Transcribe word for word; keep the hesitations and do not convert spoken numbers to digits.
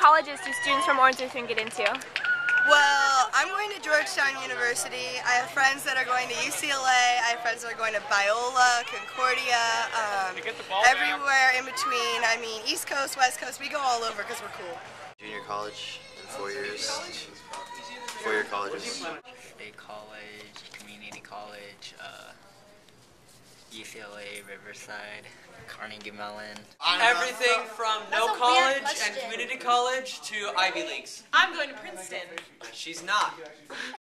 colleges do students from Orange Lutheran get into? Well, I'm going to Georgetown University. I have friends that are going to U C L A. I have friends that are going to Biola, Concordia, um, everywhere in between. I mean, East Coast, West Coast, we go all over because we're cool. Junior college in four years. Four-year colleges. State college, community college, uh, U C L A, Riverside, Carnegie Mellon. Everything from no college and community college to Ivy Leagues. I'm going to Princeton. She's not.